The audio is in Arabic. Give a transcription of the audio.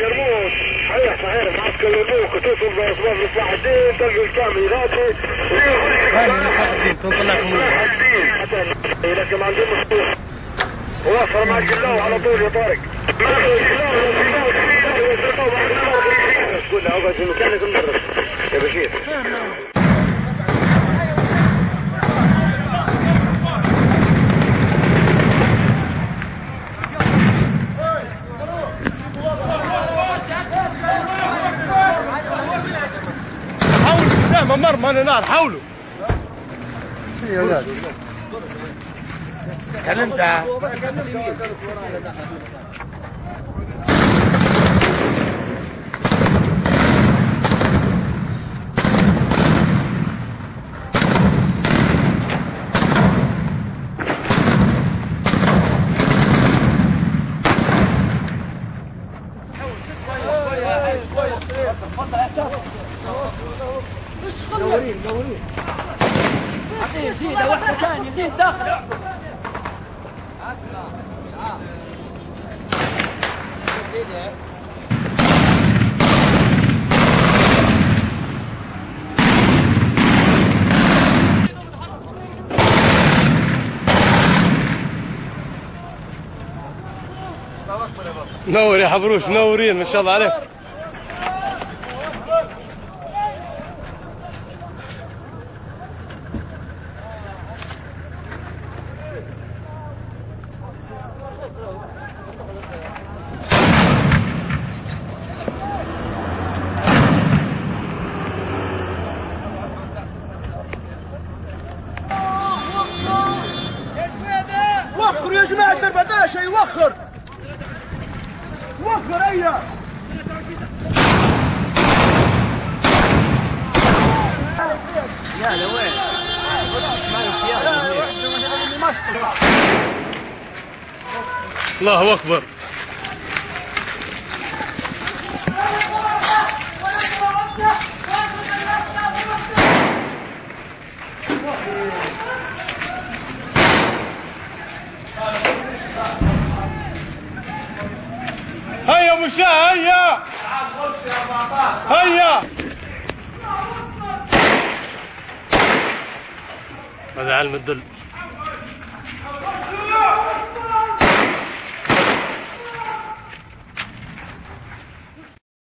يرموز. صحيح معسكر يرموز خطوط باسباب لصلاح الدين تلقى الكامل ذاتي. صلاح الدين تنطلعكم صلاح الدين لكن ما عندهم مفتوح. ووصل مع الجلاو على طول يا طارق. قول له اقعد في مكانك المدرب يا بشير. حاولوا مرمى نار حاولوا. يا ولاد كلمت دورين زيد واحدة ثانية زيد داخل. نور يا حبروش منورين ما شاء الله عليك. وخر يا جماعة البرداشة يوخر هيا لا وين الله أكبر. هيا ابو شاه هيا هيا. هذا علم الدل.